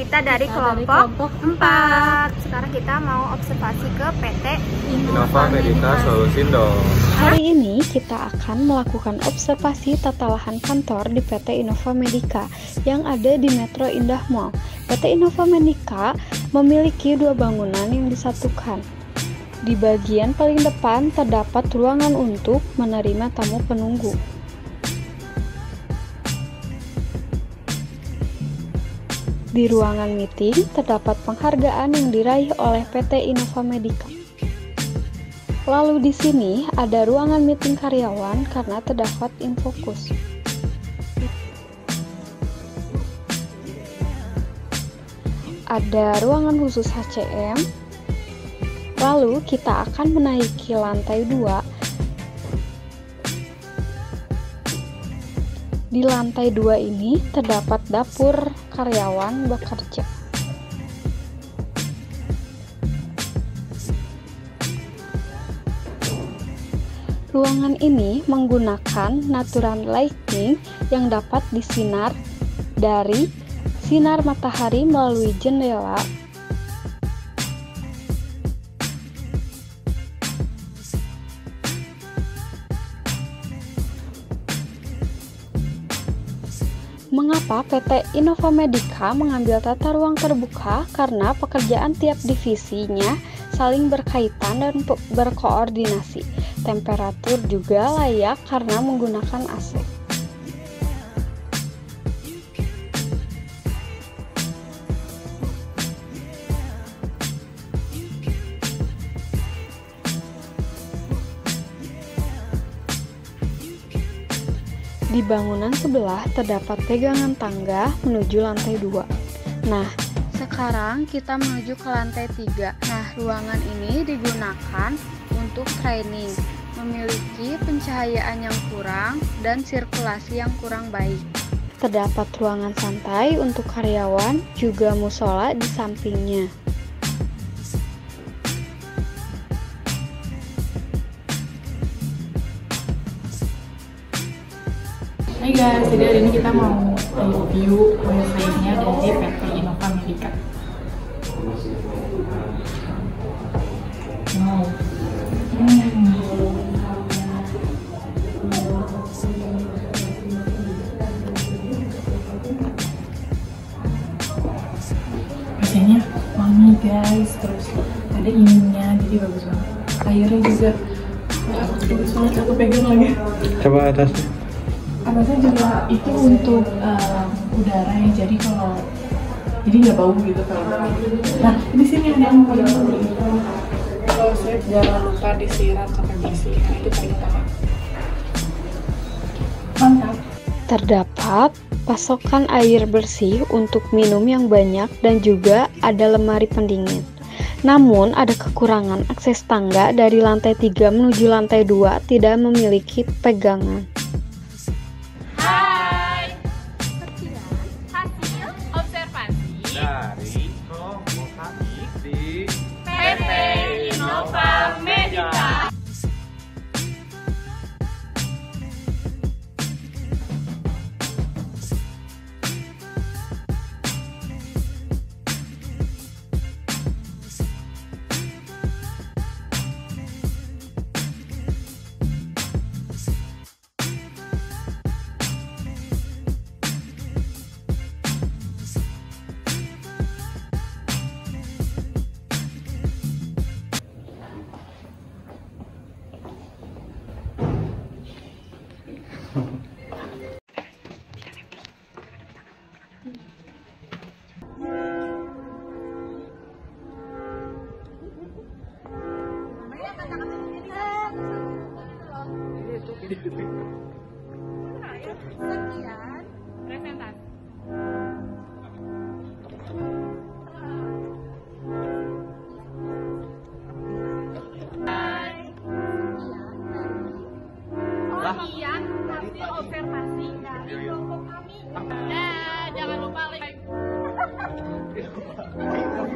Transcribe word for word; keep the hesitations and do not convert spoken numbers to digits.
Kita dari kelompok empat. Sekarang kita mau observasi ke P T Innova Medica Solusindo. Hari ini kita akan melakukan observasi tata lahan kantor di P T Innova Medica yang ada di Metro Indah Mall. P T Innova Medica memiliki dua bangunan yang disatukan. Di bagian paling depan terdapat ruangan untuk menerima tamu penunggu. Di ruangan meeting terdapat penghargaan yang diraih oleh P T Innova Medica. Lalu di sini ada ruangan meeting karyawan karena terdapat InFocus. Ada ruangan khusus H C M. Lalu kita akan menaiki lantai dua. Di lantai dua ini terdapat dapur karyawan bekerja. Ruangan ini menggunakan natural lighting yang dapat disinar dari sinar matahari melalui jendela. Mengapa P T Innova Medica mengambil tata ruang terbuka? Karena pekerjaan tiap divisinya saling berkaitan dan berkoordinasi. Temperatur juga layak karena menggunakan A C. Di bangunan sebelah terdapat pegangan tangga menuju lantai dua. Nah, sekarang kita menuju ke lantai tiga. Nah, ruangan ini digunakan untuk training, memiliki pencahayaan yang kurang dan sirkulasi yang kurang baik. Terdapat ruangan santai untuk karyawan, juga musola di sampingnya. Hai guys, jadi hari ini kita mau review wifi-nya dari P T Innova Medica. Wow. Hmm. Wifi-nya wangi guys, terus ada ininya, jadi bagus banget. Airnya juga bagus banget, aku pegang lagi. Coba atasnya. Atasnya juga itu untuk uh, udara ya, jadi kalau jadi nggak bau gitu kalau. Nah di sini ada yang paling penting, kalau saya jangan lupa disiram sampai bersih, nah itu paling utama. Mantap. Terdapat pasokan air bersih untuk minum yang banyak dan juga ada lemari pendingin. Namun ada kekurangan, akses tangga dari lantai tiga menuju lantai dua tidak memiliki pegangan. Dari kelompok kami di P T Innova Medica. Sekian presentasi. Sekian hasil observasi dari kelompok kami. Dan jangan lupa like.